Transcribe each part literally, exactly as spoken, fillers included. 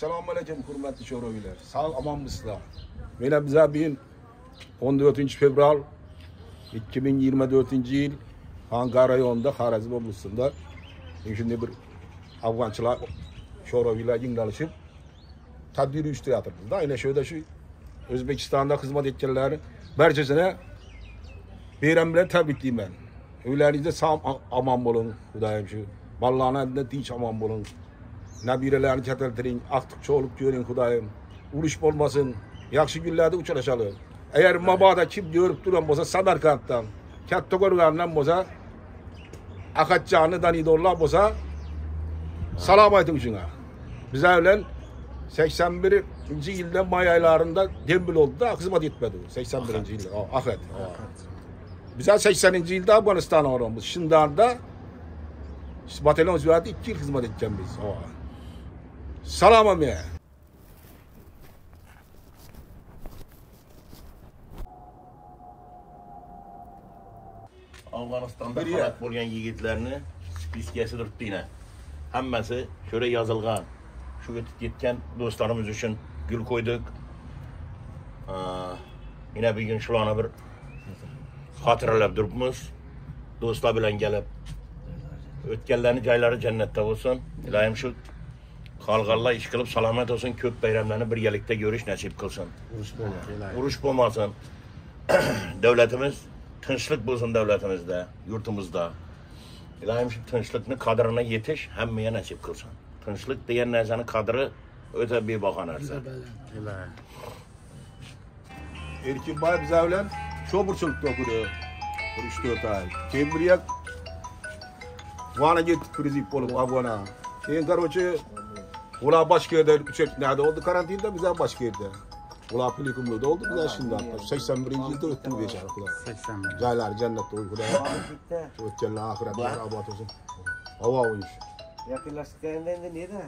Assalomu alaykum hurmatli sho'rovilar. Sog' omonmisizlar? Mana bizlar bugun o'n to'rtinchi fevral ikki ming yigirma to'rtinchi yil Xanqa rayonida Xorazm oblasida shunday bir afg'onchilar sho'rovilar yig'ilishib tadbir uyushtiryapmiz. Aynan shu yerda shu O'zbekistonda xizmat etganlar barchasini bayram bilan tabriklayman. Uylaringizda sog' omon bo'ling, Xudoyim shu. Bolalarni tinch omon bo'ling. Nabiralarni kataltiring, aqtiq cho'lib ko'ring Xudoyim. Urush bo'lmasin, yaxshi kunlarda uchrashamiz. Agar mabodo kim ko'rib turgan bo'lsa Samarqanddan, Katta Qo'rg'ondan bo'lsa, Aqatjonni Danidorlar bo'lsa, salom ayting shunga. Bizlar bilan sakson birinchi yilda may oylarida dembil oldi, xizmat etmadi. sakson birinchi yilda, Aqat. Bizlar saksoninchi yilda Afg'oniston oramiz. Shundan-da batalyon o'zgardi ikki yil xizmat etganmiz. Salom ame. Afg'onistonda halok bo'lgan yigitlarni spiskasi turibdi. Hammasi shura yozilgan. Shu o'tib ketgan do'stlarimiz uchun gul qo'ydik. Yana bugun shularni bir xotiralab turibmiz. Do'stlar bilan kelib o'tganlarning joylari jannatda bo'lsin. Ilohim shu qolganlar ish qilib salomat olsin, ko'p bayramlarni birgalikda ko'rish nasib qilsin. Urush bo'lmasin. Urush bo'lmasin. Davlatimiz tinchlik bo'lsin davlatimizda, yurtimizda. Ilohim shu tinchlikni qadrini yetish hammaga nasib qilsin. Tinchlik degan narsani qadri o'ta bebaho narsa. Erkinboy bizlar bilan sho'burchilikda o'qidi. uch to'rt oy. Keyin bir yak Vana gittik krizik bo'lib Afg'ona. Keyin короче ular boshqa yerda uch nada oldi karantinda, bizlar boshqa yerda. Ular Pelikumda oldi, bizlar shundan sakson birinchi yilda o'tdik bechora ular. sakson bir. Joylari jannatda o'y Xudo. O'tganlar oxiratda obod bo'lsin. Havo o'yish. Yaqinlashganda endi neda?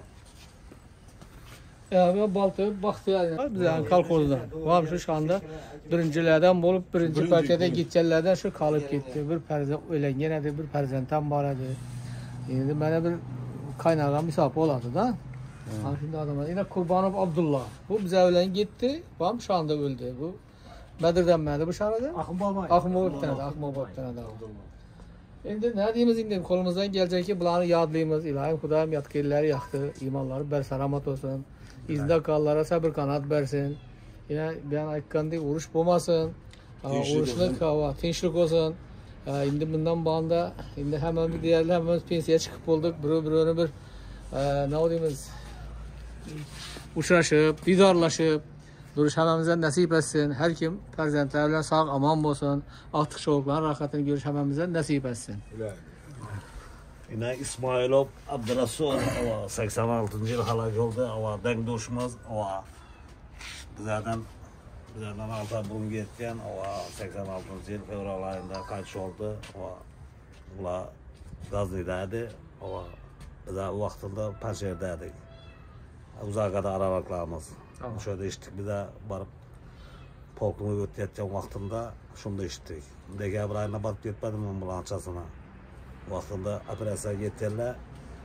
Ya ben baltı baxtiyar bizden kolxozda. Var şu şanda birincilerden bulup birinci partiyada gitkenlerden şu kalıp gitti. Bir perzent ölengen edi, bir perzentten var edi. Şimdi bana bir kaynağın misafir oladı da. Ha şimdi adamlar yine Kurbanov Abdullah. Bu bize ölen gitti. Bam şu anda öldü. Bu Bedir'den beri bu şarada. Akım baba. Akım baba bir tane de, Akım baba bir tane de. Şimdi ne diyeyimiz şimdi kolumuzdan gelecek ki bunları yadlayımız. İlahim Kudayım yatkilleri yaktı. İmanları bersalamat olsun. İzde kallara sabır kanat versin. Yine ben ayıkkandı uruş bulmasın. Uruşluk hava, tinçlik olsun. Şimdi bundan bağında şimdi hemen bir diğerli hemen pensiye çıkıp olduk. Bir bir bir ne olduğumuz uçraşıp, didarlaşıp duruş hemimize nasip etsin. Her kim perzentlerle sağ aman olsun. Artık çocukların rahatını görüş hemimize nasip etsin. Yine İsmailov Abdurrasul sakson oltinchi yil halok oldi. Deng do'shimiz bizlardan bizlardan alta bugun ketgan sakson oltinchi yil fevral oyida qaytish oldi. Ular G'aznida edi. Bizlar u vaqtda Panjshirda edik. Uzoqda aravaqlarimiz. O'shada eshitdik, bizlar borib polkni o'tayotgan vaqtimda shunda eshitdik. Dekabr oyida borib ketmadim men bilanchasini. Vaqtında operatsiyaga ketganlar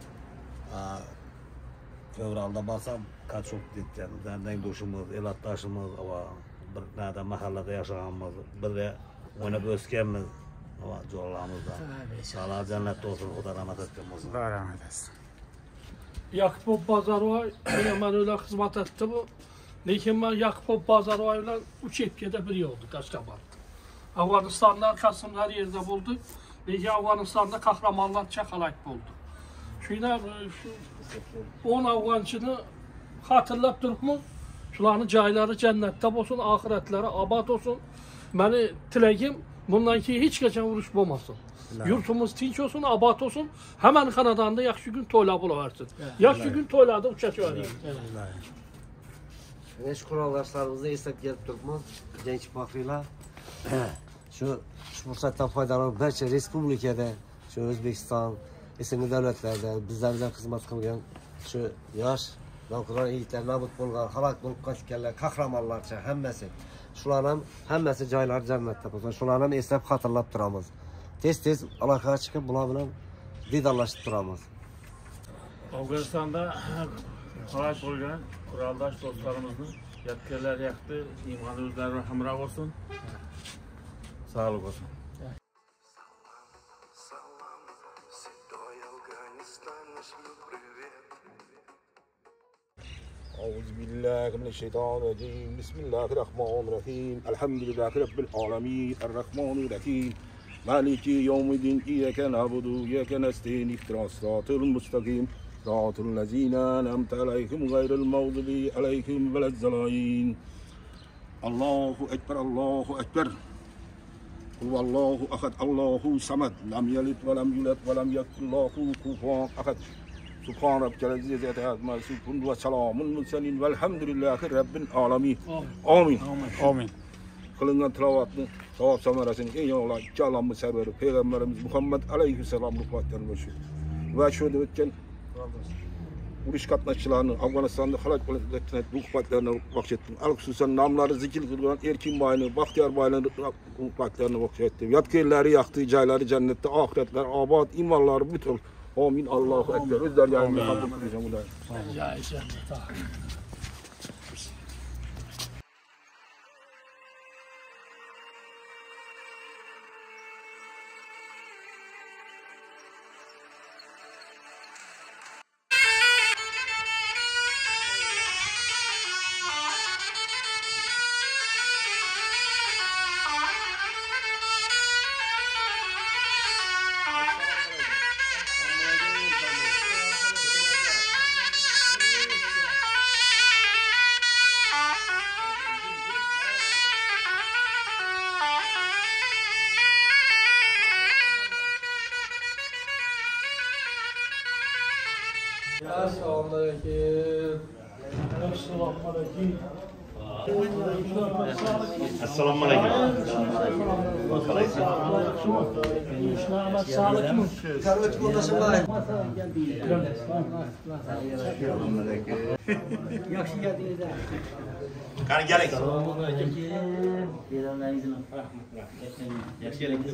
fevralda borsam kaçok ketgan. Deng do'shimiz, elatdoshimiz va bir nada mahallada yashaganmiz, birga o'ynab o'sganmiz va joylarimizda. Alloh jannatda olsin, Xudo rahmat etsin. Xudo rahmat etsin. Yakupov Bazaroy yine ben öyle hizmet etti bu. Lekin ben Yakupov Bazaroy ile üç etkide bir oldu Aşgabat'ta. Afganistan'da Kasım her yerde buldu. Lekin Afganistan'da kahramanlar çakalak buldu. Şuna şu on Afgançını hatırlap durupmuz. Şuların cayları cennette olsun, ahiretleri abad olsun. Beni tilegim bundan ki hiç geçen vuruş olmasın. Yurtumuz tinç olsun, abad olsun. Hemen Kanada'da yaxşı gün toyla bulaversin. Yaxşı gün toylarda uçaş vereyim. Şu kuraldaşlarımızda esnaf gelip durupmuz. Genç bakıyla. Şu fırsatdan faydalanıp barcha respublikada, şu O'zbekiston, esinli davlatlarda bizlardan xizmat qilgan şu yosh navqiron yigitlar nobud bo'lgan, halok bo'lib ketganlar, qahramonlarcha hammasi. Shularning hammasi joylari jannatda bo'lsin. Shularni ham eslab xotirlab turamiz. Tez-tez aloqaga chiqib bular bilan diydorlashib turamiz. Afg'onistonda halok bo'lgan quroldosh do'stlarimizni yodgorlar yoqdi, iymon o'zlari hamroh bo'lsin. Sog'lik bo'lsin. أعوذ بالله من الشيطان الرجيم بسم الله الرحمن الرحيم الحمد لله رب العالمين الرحمن الرحيم مالك يوم الدين إياك نعبد وإياك نستعين اهدنا الصراط المستقيم صراط الذين أنعمت عليهم غير المغضوب عليهم ولا الضالين الله أكبر الله أكبر هو الله أحد الله صمد لم يلد ولم يولد ولم يكن له كفوا أحد سبحان ربك العزيز عما يصفون وسلام المرسلين والحمد لله رب العالمين آمين Amin. Kılınan tilavatını savab samarasını en yoğunlar iki Allah'ın serveri Peygamberimiz Muhammed Aleyhisselam ruhbatlarını başlıyor. Ve şöyle ötken uruş katnaşçılarını Afganistan'da halak ettiğine ruhbatlarını vakşettim. Al-Hususan namları zikir kılınan Erkin Bayını, Bahtiyar Bayı'nın ruhbatlarını vakşettim. Yatkerleri yaktığı cayları cennette, ahiretler, abad, imanları bütün. Amin. Allahu Ekber. Özler yayınını kabul kılacağım bunları. Ya cennet. Assalamualaikum. Assalamualaikum. Kardeşim odasın var. Yaxshi geldiniz. Qani keling. Yaxshi geldiniz.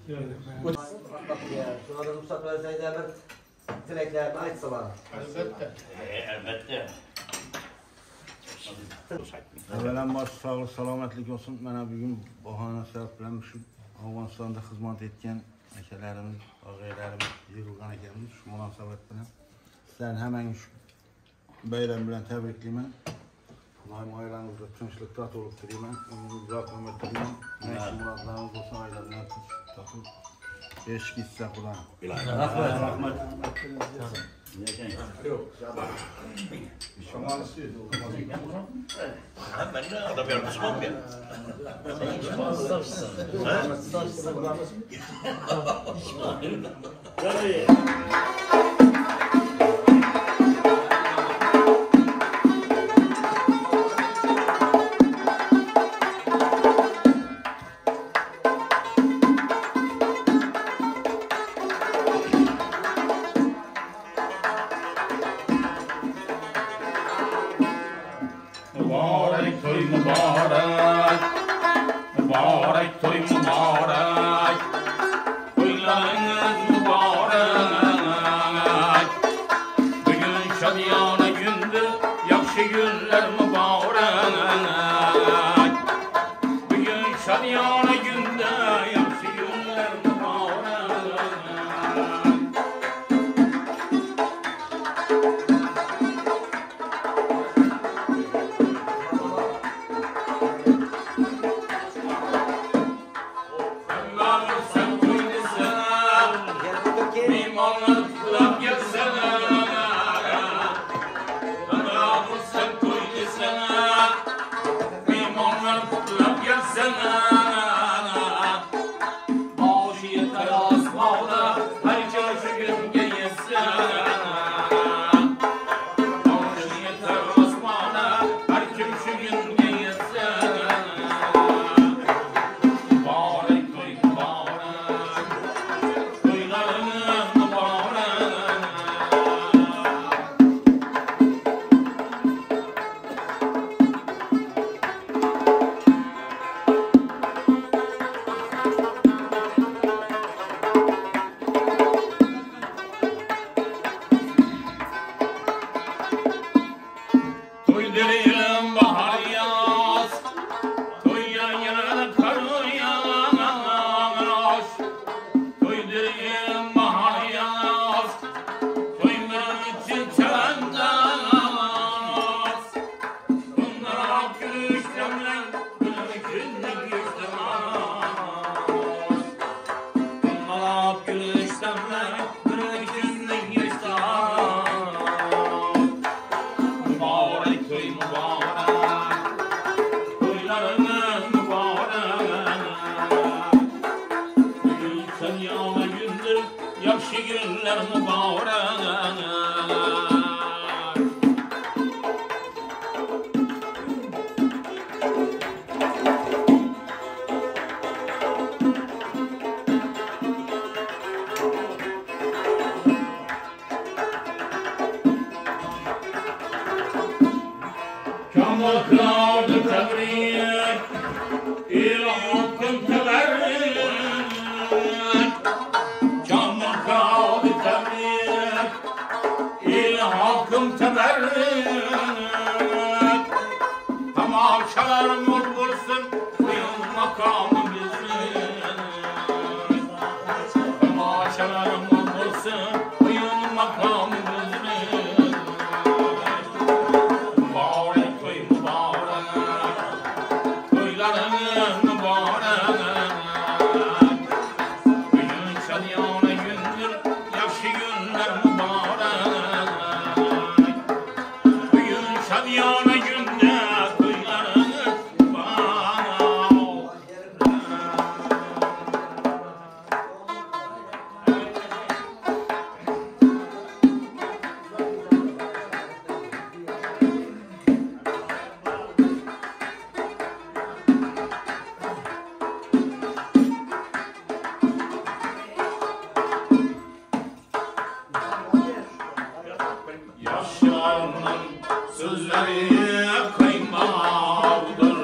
Şuna da ruhsat verseniz bir dileklerini açsalar. Albatta. Avvalambor sog'lik salomatlik olsun. Mana bugun bahona sabab bilan shu Afg'onistonda xizmat etgan akalarimiz, og'aylarimiz yig'ilgan ekanmiz. Shu munosabat bilan sizlarni hammangiz shu bayram bilan tabriklayman. Xudoyim oilangizda tinchlik, totuvlik tilayman. Uzoq umr tilayman. Yaxshi murodlarimiz bo'lsin, oilalar tinch, totuvlik. Besh kissa Xudoyim. Rahmat. Rahmat. Şaman istiyordu. Ben de adam yargısmam ya. Mübarek toy mübarek. Mübarek toy mübarek. Toylarınız mübarek. Bugün şadiyana gündür, yaxşı günler mübarek. Bugün şadiyana günde, yaxşı günler mübarek. Sen Uyduruyorum bahar yaz, toyyan yana kar yağar. Uyduruyorum bahar yaz, toyman için çalanmaz. Bunlara gülüşlemler, gülüşlemler gülüşlemler. Bunlara gülüşlemler, gülüşlemler gülüşlemler. Mübarek toy mübarek, toylarının mübarek. Bugün sen yana gündür, yakşı günler mübarek. Kamal kıldı tebrik, ilahım teberrik. Kamal kıldı tebrik, ilahım teberrik. Tamaşalar mut bulsun, uyum makamı bizim. Tamaşalar mut bulsun, uyum makamı bizim. Mübarek toy mübarek, toylarının mübarek. Bugün şadiyane gündür, yakşı günler mübarek. Bugün şadiyane günler, toylarının mübarek. Yaşlarının sözleri kaymağıdır.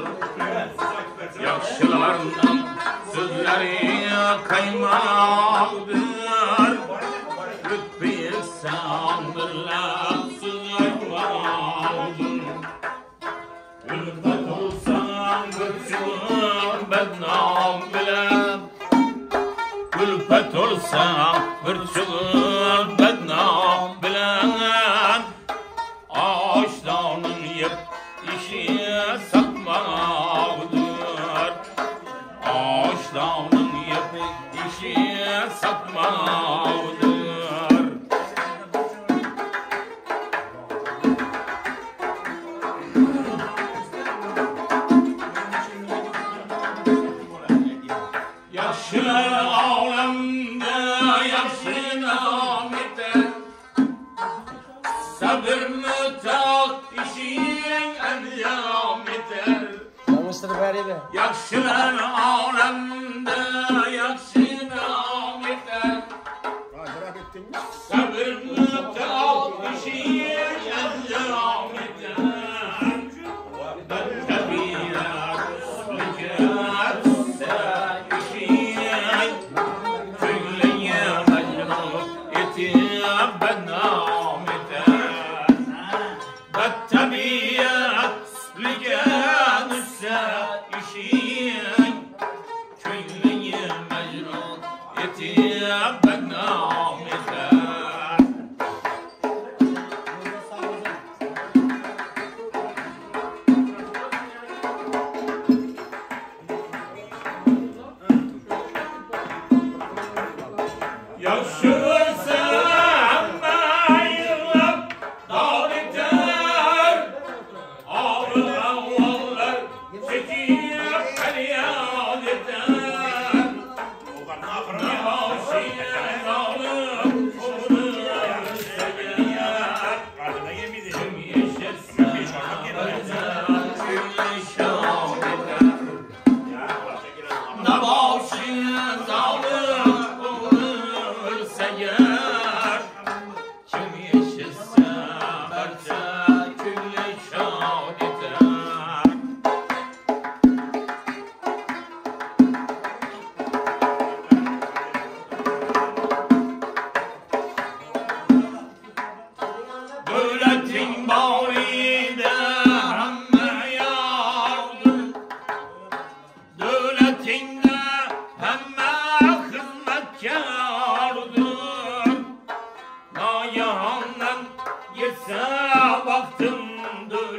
Yaşlarının sözleri kaymağıdır. Lütfü ihsanlarla söz aytmağıdır. Ülfet olsan bütün bednam bilen. Ülfet olsan bütün bednam bilen. Ağaçlarının yep işi satmağıdır. Ağaçlarının yep işi satmağıdır. Yaşlı alemde yaşlı namete, sabır mütak işin endam eder. Yanlıştır bari be. Yakşılar alemde yakşı nam eder. Sabır mütak işin endam eder. Ben tabiat likat işin tüyleye mecnun etip bednam eder. Tabiat ligan işin köylüye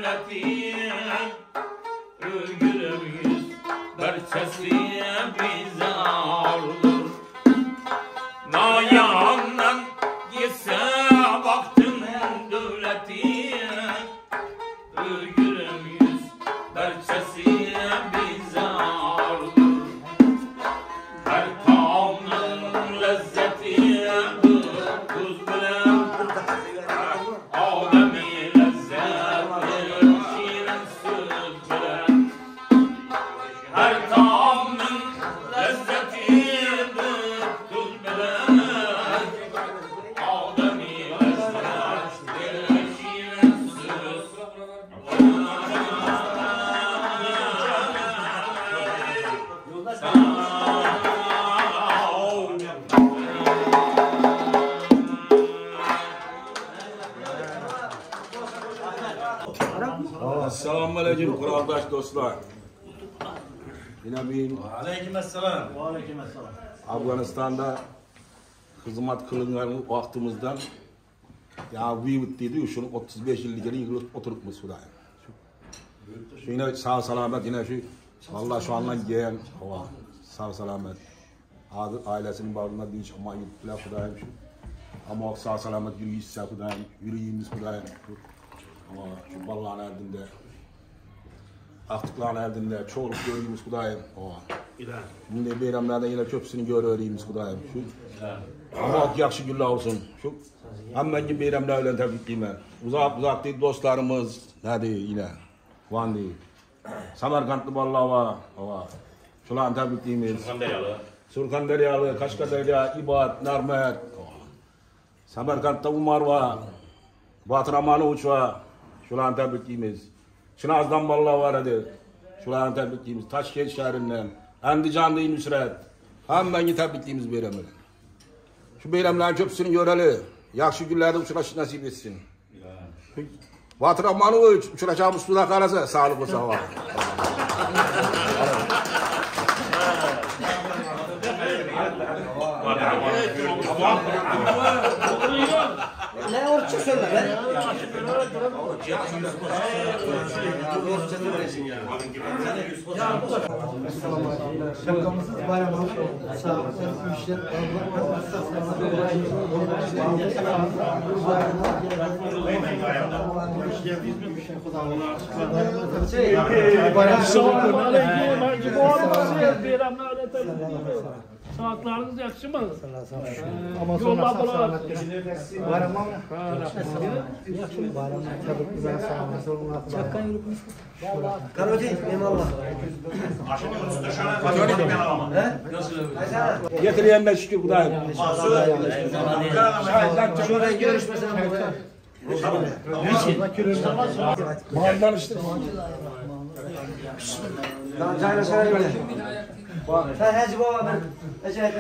devleti Gülüm yüz berçesi bize ağırdır Nayandan gitse baktın devleti Gülüm yüz berçesi bize ağırdır Her taamın lezzeti tuz bilen Ademi lezzeti şirin süt bilen Her taamın lezzeti tuz bilen Ademi lezzeti şirin süt Assalamu alaikum kuraldaş dostlar. Yine bir Aleykümselam. Aleykümselam. Afganistan'da hizmet kılınan vaktimizden ya vivit dedi şunu otuz beş yıllık geri yıkılıp oturup mu Sudayım. Şu yine sağ salamet yine şu vallahi şu andan gelen hava sağ salamet. Adı ailesinin bağrında değil ama yuttular Sudayım şu. Ama sağ salamet yürüyüş Sudayım, yürüyüşümüz Sudayım. Ama şu ballan erdinde Aktıkların erdinde çoğuluk gördüğümüz Kudayım. Şimdi bayramlarda yine köpsünü görüyoruz Kudayım. Şu ama yakşı güller olsun. Şu hemen gibi bayramlarla tebrikliyim ben. Uzak uzak değil dostlarımız. Nerede yine? Van değil. Samarkandlı Ballava. Şulan tebrikliyimiz. Surkandaryalı. Surkandaryalı, Kaşkadarya, İbat, Narmet. Samarkand'da Umar var. Batıramanı uç var. Şulan tebrikliyimiz. Şınaz'dan Balla var hadi. Şulan tebrikliyimiz. Taşkent şehrinden. Andijan'da Nusret. Hemen tebrikliyimiz bayramı. Şu bayramların köpsünü göreli. Yakşı günlerde uçuraş nasip etsin. Batıramanı uç. Uçuracağımız suda karası. Sağlık olsun var. Ne orçu söyle be? Şapkamızız bayramımız sağlıklı işler Saatlarınız yakşı mı? ama sonra selamet bayramı bayramı tabii ki ben selamet olun. Çakkan yürütmüş. Karoti, eyvallah. Getireyenler şükür Kudayım. Şöyle görüşmesine Mağazadan işte. Lan çayla şöyle göre. Sen hacı baba ben. Ecel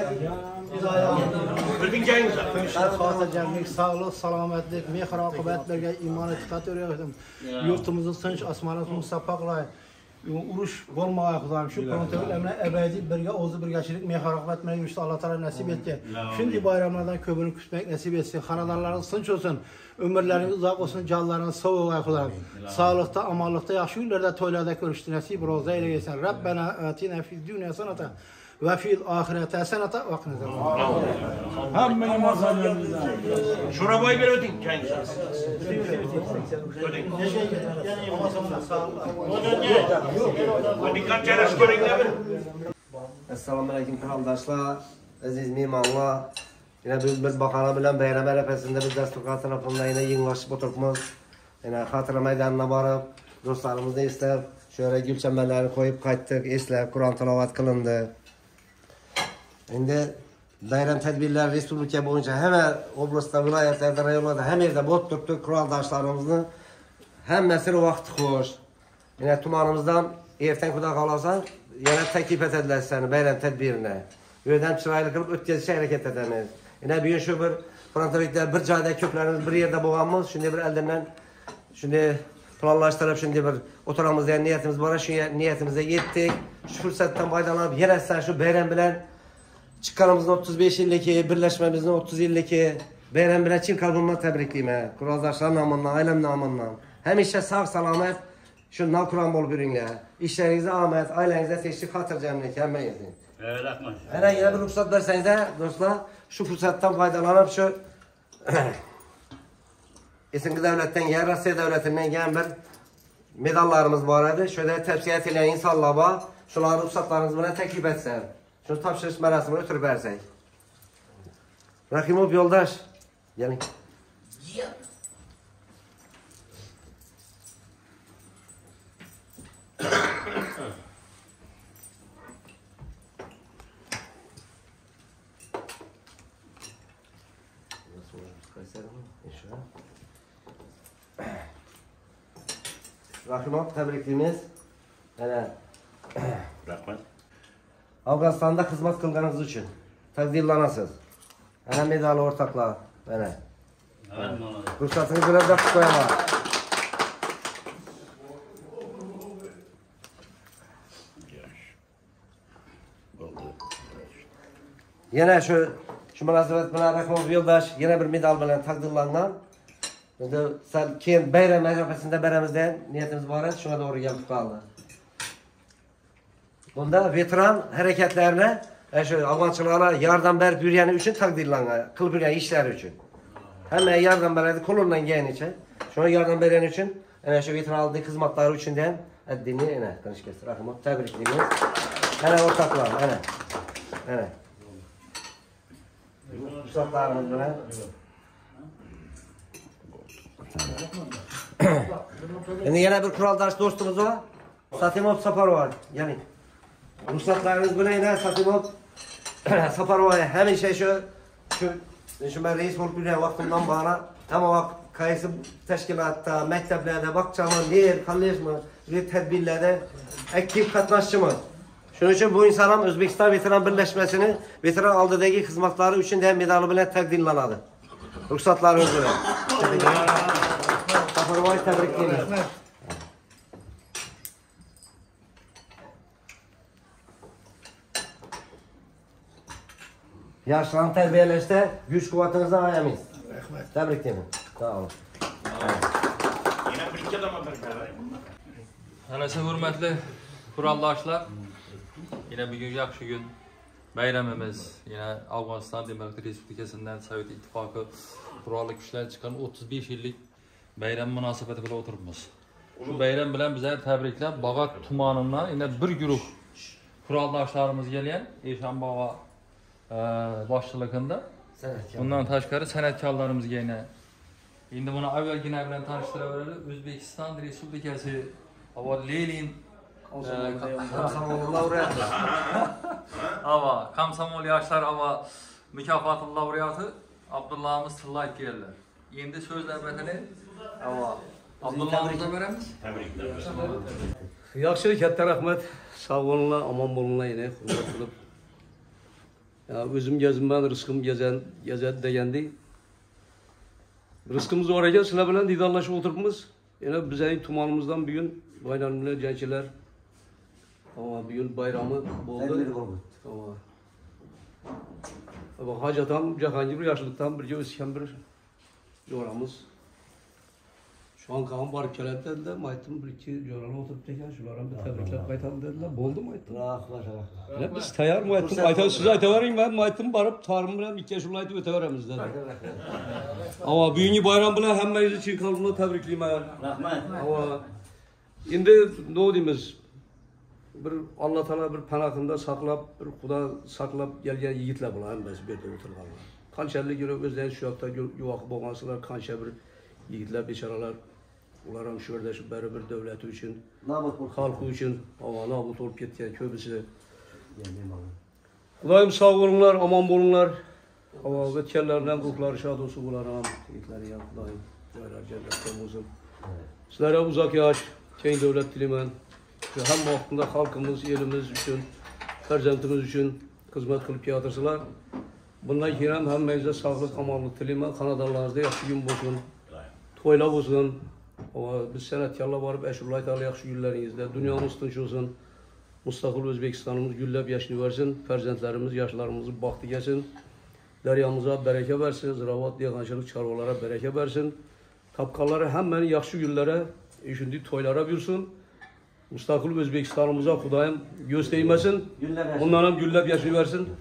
Fatih'cemlik, sağlık, salametlik, mehr, akıbetlerge iman etikat öğretim. Yurtumuzun sınç, asmanat, musafakla, uruş olmaya kudayım. Şu konutebil emre ebedi birge, ozu birgeçilik, mehr, akıbetmeyi işte Allah Teala nasip etti. Şimdi bayramlardan köbünü küsmek nasip etsin. Hanadarların sınç olsun, ömürleriniz uzak olsun, canlarınız soğuk kudayım. Sağlıkta, amallıkta, yaxşı günlerde, toylarda görüştü nasip roza ile geçsin. Rabbena atina fid dünya sanata. Ve fil ahirete hasenata ve qina azaban. Hemen mazallarımızdan. Şurabayı bir ödün kendisi. Ödün. Ödün kaç çaylaş görün ne bir? Esselamu Aleyküm kraldaşlar, aziz mimarlar. Yine biz, biz bakana bilen bayram arifesinde biz Desturkar tarafında yine yenilaşıp oturtmuz. Yine hatıra meydanına varıp, dostlarımızı ister, şöyle gül çemberlerini koyup kayttık, isler, Kur'an tilavet kılındı. Şimdi bayram tedbirler Respublika boyunca hemen oblastta, vilayetlerde, rayonlarda hem yerde bot tuttuk kraldaşlarımızı. Hem mesele vakti hoş. Yine tumanımızdan erten kuda kalarsan yine teklif edilirler seni bayram tedbirine. Yönden çıraylı kılıp ötkezi hareket edemiz. Yine bir gün şu bir Frantavikler bir cayda köklerimiz bir yerde boğanmız. Şimdi bir elden şimdi planlaştırıp şimdi bir oturamızda niyetimiz var. Şu niyetimize yettik. Şu fırsattan faydalanıp yer etsen şu bayram bilen çıkanımızın otuz beş yıldaki, birleşmemizin otuz yıldaki bayram bilen Çin kalbimden tebrikliyim. Kuraldaşlar namından, ailem namından. Həmişə sağ salamet şu nalkuran bol bürünlər. İşlərinizə ahmet, ailənizə teşrik, xatır cəmlik, həmmə edin. Evet, Rahman. Hələ yine bir ruhsat verseniz de dostlar, şu fırsattan faydalanıp şu Esengi devletten, yer Rusya devletinden gelen bir medallarımız var idi. Şöyle tepsiye edilen insanlar var. Şunları ruhsatlarınızı bana teklif etsen. Şunu tapşırış merasimini ötürüp versek. Rahimov yoldaş. Gelin. Rahimov tebrikliğimiz. Yani Rahmet. Afganistan'da hizmet kılganınız için takdirlanasınız. Yani medalı ortaklar. Yani. Ruhsatını görev de koyamaz. Yine şu şu münasebet bilen Rahimov yoldaş yine bir medal bilen takdirlanan. Şimdi sen keyin bayram arafasında beramizden niyetimiz var. Şuna doğru gelip kaldı. Bunda veteran hareketlerine, şu Afgançılara yardım verip yürüyen için takdirlanan, kılıp yürüyen işler için. Hemen yardım verdi kolundan gelen için. Şuna yardım veren için, yani şu veteran aldığı hizmetleri içinden ettiğini yine tanış kestir. Rahimov tebrikliğimiz. Hele ortaklar, hele. Hele. Ruhsatlarımız bile. Şimdi yine bir kuraldaş dostumuz var. Satimov Saparova. Yani ruhsatlarınız bile yine Satimov Saparova'ya hemen şey şu şu şu ben reis olup bir vaktimden bana ama bak kayısı teşkilatta, mekteplerde, bakçamın, yer, kalleş mı, bir tedbirlerde ekip katnaşçımız. Şunun için bu insanım Özbekistan Veteran Birleşmesi'ni veteran aldığı hizmetleri için de medalı bile takdirlanadı. Ruhsatlarınız bile. Saparova'yı tebrik ediyorum. Yaşlan terbiyeleşte güç kuvvetinizden ayamayız. Tebrik ederim. Sağ olun. Yine bir iki adama bir Anası hürmetli kuraldaşlar. Yine bugün yaxşı gün bayramımız. Yine Afganistan Demokratik Respublikası'ndan Sovet İttifakı kurallı güçler çıkan otuz beş yıllık bayram münasebeti bile oturmuş. Şu bayram bilen bize tebrikler. Bağat tumanından yine bir grup kuraldaşlarımız gelen Eşan Bağa e, başçılığında. Bundan taşkarı sanatkarlarımız yine. Şimdi bunu evvel yine bilen tanıştırabiliriz. Özbekistan Respublikası Ava Lenin Komsomol laureatı. Ava Komsomol yaşlar ava mükafatın laureatı Abdullah'ımız Tıllayıp gelirler. Şimdi söz növbətini ava Abdullah'ımıza veremiz. Tebrikler. Yaxşı, katta rahmet. Sağ olunlar, aman bolunlar yine hürmet kılıp. Ya özüm gezim ben, rızkım gezen, gezen degendi. Rızkımız oraya sizler bilen didarlaşıp oturmamız. Yine bize tumanımızdan bir gün bayramlar, gençler. Ama bir gün bayramı oldu. Ama Ama Hacatan, Cahangir yaşlıktan bir özken bir yoramız. Şu an kan var kelebden de maytım bir iki yoranı oturup teken şulara bir tebrikler kaytan dediler. Boldu maytım. Ne biz tayar maytım. Aytan size aytavarayım ben maytım barıp tarım bilen iki şulaydı öteveremiz dedi. Ama büyüğünü bayram bilen hemmeyiz için kalbimle tebrikliyim ayar. Ama şimdi ne olduğumuz bir Allah Teala bir panakında saklap, bir kuda saklap gelgen yiğitler bulan hem biz bir de oturganlar. Kanşerli göre özden şu yakta yuvakı boğansılar, kanşer bir yiğitler, beşaralar. Ularım şurada şu beri bir devleti için, halkı için, ama nabut olup gitken köbüsü. Kudayım sağ olunlar, aman bolunlar. Ama vetkerlerden ruhları şad olsun bularım. Yiğitleri ya kudayım. Caylar cennette olsun. Sizlere uzak yaş, kendi devlet dilimen. Hem vaktinde halkımız, elimiz için, ferzentimiz için hizmet kılıp yatırsılar. Bundan kirem hem meyze sağlık, amanlık dilimen. Kanadalarınızda yaxşı gün olsun. Toyla olsun. Biz sanatkarlar varıp Eşrullah Teala yaxşı günlerinizde. Dünyamız tinç olsun. Müstakil Özbekistanımız güllep yaşını versin. Ferzentlerimiz, yaşlarımızın baktı gelsin. Deryamıza bereke versin. Ziravat, yağancılık, çarvalara bereke versin. tapkanları hemen yaxşı günlere, şimdi toylara buyursun. Müstakil Özbekistan'ımıza Kudayım göz değmesin. Onlara güllep yaşayıversin.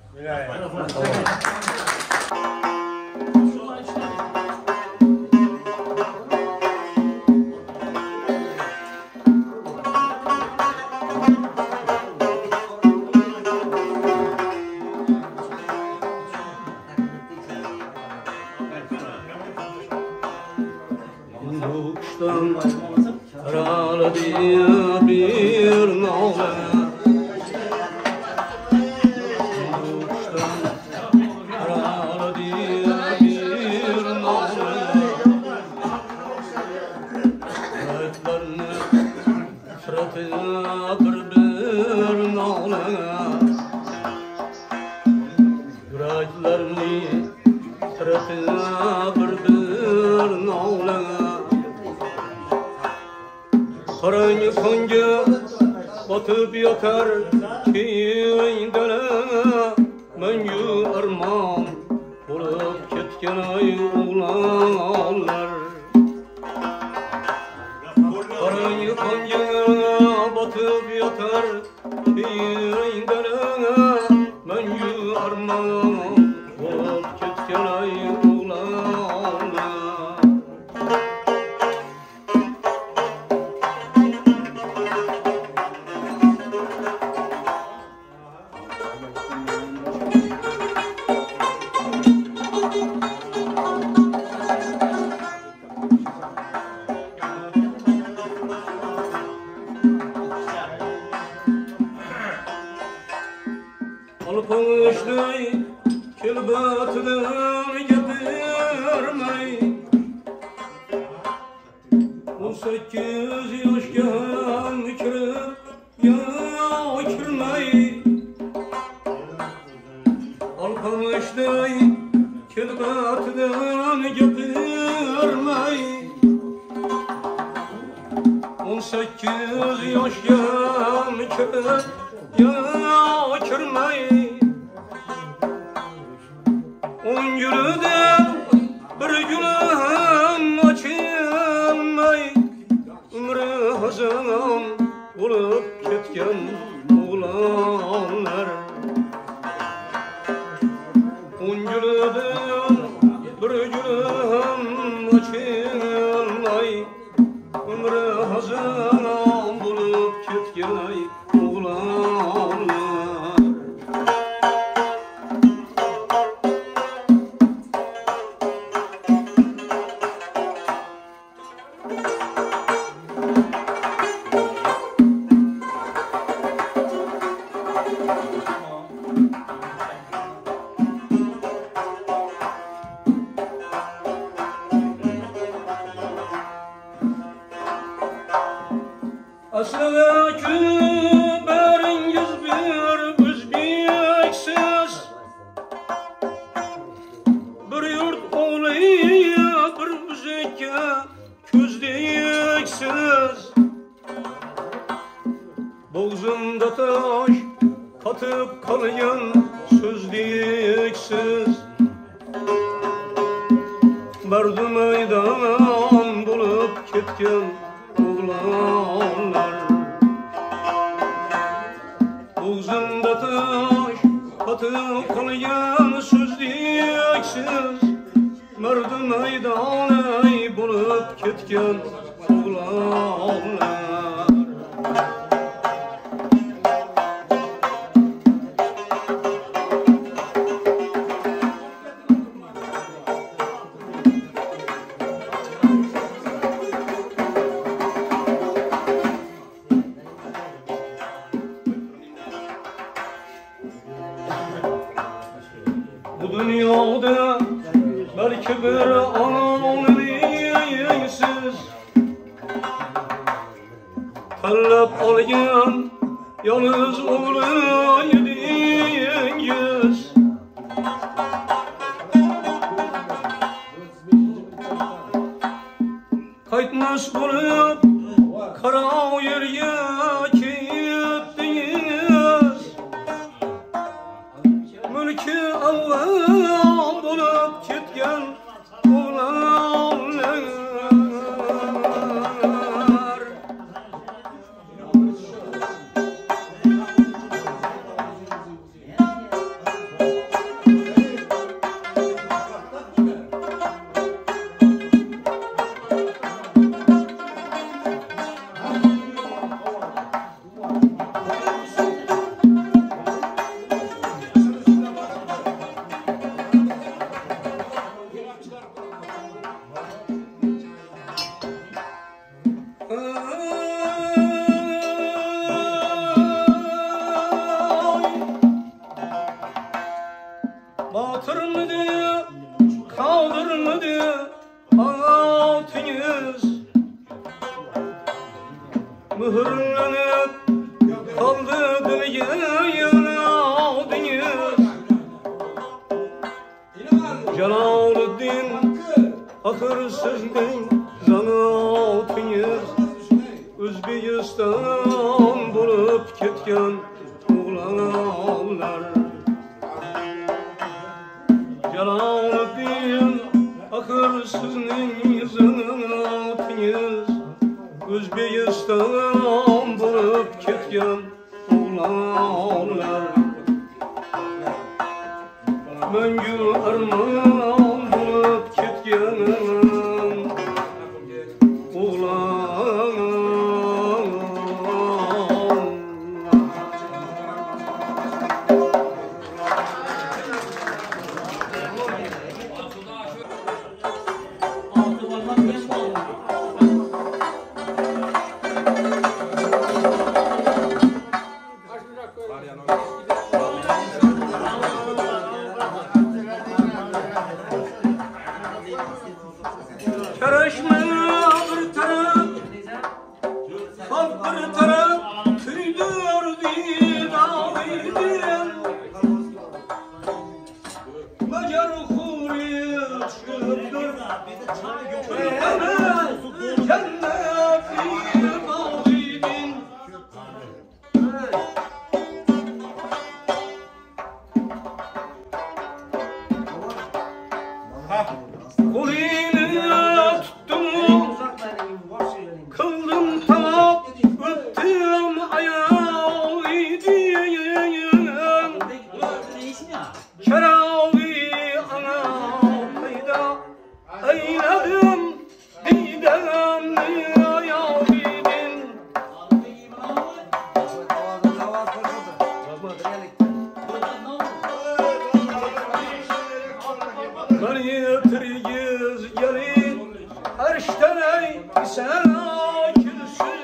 Karanlık konca batıp yatar kiyindene Menyu armağan olup ketken ay oğlanlar Karanlık konca batıp yatar kiyindene Menyu armağan olup ketken ay oğlanlar Alpağışlay kelbatlar getirmey On sekiz yaşken kirip yakirmey Alpağışlay kelbatlar getirmey On sekiz yaşken kirip yakirmey On yürüden bir günahım açılmay Ömrü hazan olup ketken oğlanlar On yürüden bir günahım açılmay Ömrü hazan olup ketken oğlanlar Aslında küberingiz bir Özbeksiz Bir yurt oğlayı bir müzeke közdeksiz Boğazımda taş katıp kalyan sözdeksiz Merdu meydan bulup ketken oğlanlar Boğazımda taş katıp kalyan sözdeksiz Merdu meydanı bulup ketken oğlanlar Bu dünyada belki bir an neysiz Talep algan yalnız oğlaydingiz Kaytmas bulup kara yerge ketdingiz Mülkü Allah bulup ketken oğlanlar mühürlenip kaldı dünyadınız. Celaluddin ahır sizden zanaatınız. Özbekistan bulup ketken oğlanlar. Celaluddin ahır sizden zanaatınız. Özbekistan bulup ketken oğlanlar. Möngü armağan bulup ketken oğlanlar. Karışma bir taraf, halk bir taraf, tüydürdü dağıydın. Macar huriyet şürdür, cennet, cennet dağıydın. Kulini tuttum, kıldım tamam, öptüm ayağıydın. Şerabi ana payda, eyledim didem ayaydın. Beni yitirgiz gelin, erişten ey sen akilsin.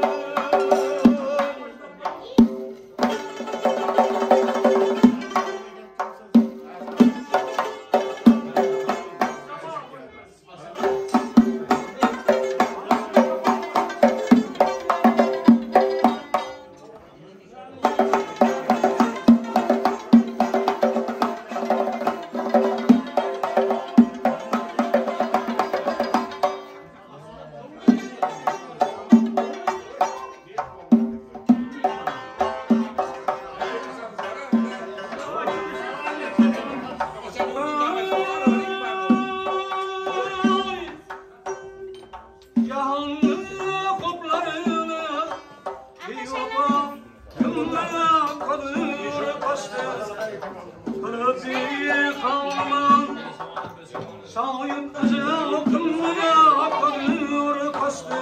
Sayın özel kılmaya kadir kastı.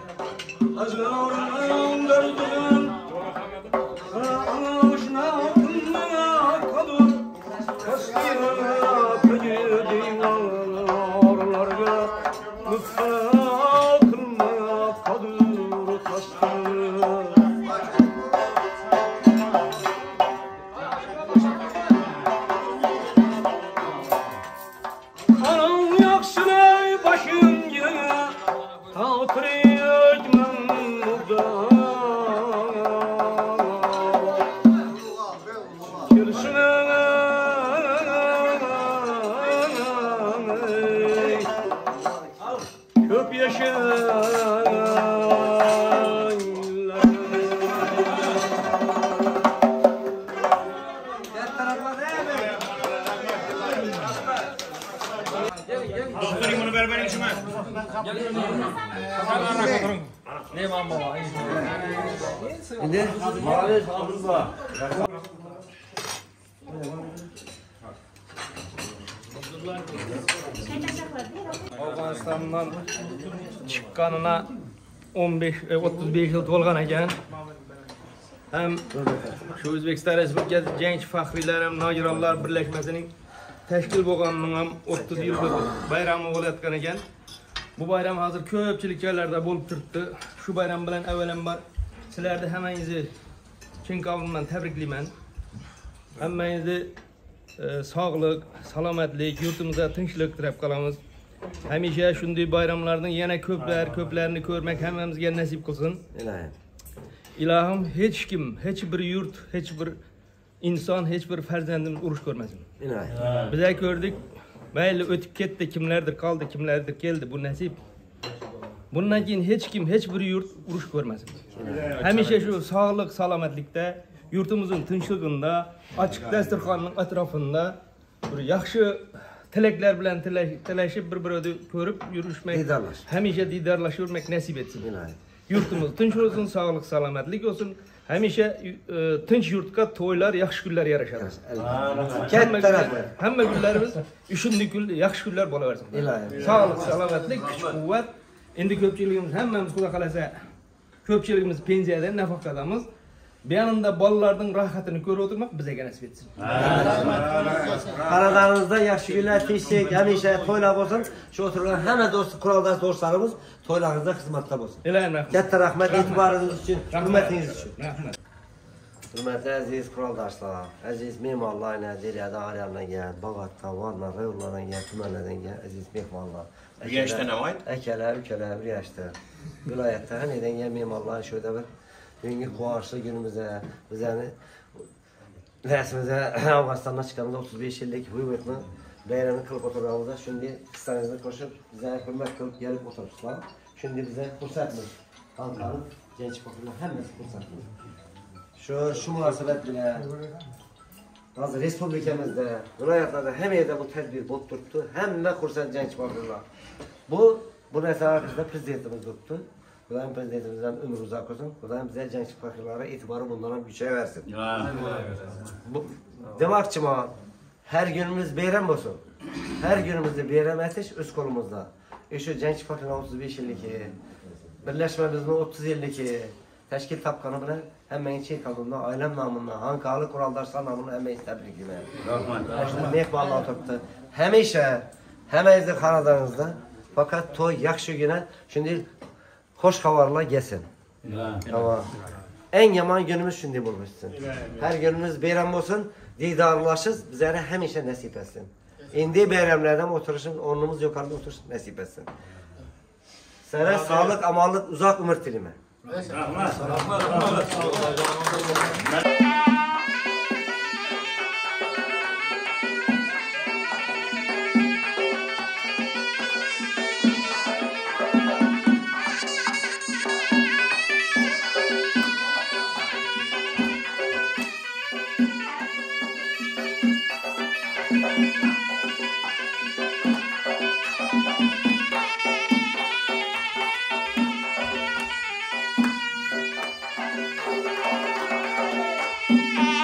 Azgarın derdin ağaçına kılmaya kadir kastı. Pecedin ağlarga müfte kılmaya kadir kastı. Köp yaşaylar. Doktor bunu ver benim işime. Ne var baba? Şimdi mavi saldırma. Afganistan'dan çıkkanına on beş otuz beş yıl tolgan ekan. Hem şu O'zbekiston Respublikasi genç faxriylar ham nogironlar birlashmasining tashkil bo'lganining ham o'ttiz yillik bayrami bo'layotgan ekan. Bu bayram hozir ko'pchilik joylarda bo'lib turibdi. Shu bayram bilan avvalambor sizlarni hammangizni chin qalbimdan tabriklayman. Hammangizni sog'lik, salomatlik, yurtimizda tinchlik tilab qolamiz. Hamisha shunday bayramlarning yana ko'plar, ko'plarini ko'rmak hammamizga nasib qilsin. İlohim hech kim, hech bir yurt, hech bir inson, hech bir farzandimiz urush ko'rmasin. Biz ko'rdik, mayli o'tib ketdi, kimlardir qoldi, kimlardir keldi, bu nasib. Bundan keyin hech kim, hech bir yurt urush ko'rmasin. Hamisha shu sog'lik, salomatlikda, yurtimizning tinchligida, ochiq dasturxonning atrofida bir yaxshi tilaklar bilan tilashib bir-birini ko'rib yurishmak, hamisha diydorlashib nasib etsin. Yurtimiz tinch bo'lsin, sog'lik, salomatlik olsun. Hamisha tinch yurtga to'ylar, yaxshi kunlar yarashadi. Katta rahmat. Hamma kunlarimiz shunday kun, yaxshi kunlar bo'laversin. Sog'lik, salomatlik, kuch-quvvat. Endi ko'pchiligimiz hammamiz xudo xolasa ko'pchiligimiz pensiyadan nafaqadamiz. Bu yanında bolalarning rohatini ko'rib o'tirmoq bizga nasib etsin. Xonadoningizda yaxshi kunlar, tinchlik, hamisha to'ylar bo'lsin. Shu o'tirgan hamma do'st, quroldosh do'stlarimiz to'ylaringizda xizmatda bo'lsin. Ilohim rahmat. Katta rahmat e'tiboringiz uchun, hurmatingiz uchun. Rahmat. Hurmatli aziz quroldoshlar, aziz me'morlar, Naziriyada Aryanlarga, Bog'otda, Vorma, G'ayurlarga, tumanlarga aziz mehmonlar. Yashda nima? Akalar, ukalar, bir yaşda. Viloyatda hanidan me'morlar shuda bir bugungi quvonchli kunimizda bizani rasmimizda Afg'onistondan chiqqanimizda o'ttiz besh yillik hurmatni bayramni qilib o'tirganimizda shunday hissangizni qo'shib bizga hurmat qilib kelib o'tiribsizlar. Shunday bizga fursatmiz. Xalqimiz, genç qo'shnilar hammasi fursatmiz. Shu shu munosabat bilan hozir respublikamizda, viloyatlarda hamma yerda bu tadbir bo'lib turibdi. Hamma xursand genç qo'shnilar. Bu bu narsa haqida prezidentimiz o'tdi. Xudoyim prezidentimizdan umr uzoq bo'lsin. Xudoyim bizga genç qo'shnilarga e'tibori bundan ham kuchayaversin. Demoqchiman, her günümüz bayram bo'lsin. Her günümüzde bayram etish o'z qo'limizda. Shu genç qo'shnilar o'ttiz besh yillik, birlashmamizning o'ttiz yillik tashkil topgani bilan hammangiz chet qoldilar, oilam nomidan, Xonqoli quroldoshlar nomidan hammangizni tabriklayman. Rahmat. Mehmonlar o'tiribdi. Hamisha hammangizning xonadoningizda faqat to'y yaxshigina shunday xo'sh xabarlar kelsin. Tamam. En yomon günümüz shunday bo'lib o'tsin. Har günümüz bayram bo'lsin, diydorlashish bizlarga hamisha nasib etsin. Endi bayramlardan o'tirishimiz, o'rnimiz yuqorida o'tirish nasib etsin. Sizlarga sog'lik, omonlik, uzoq umr tilayman. Rahmat. Rahmat. Thank you.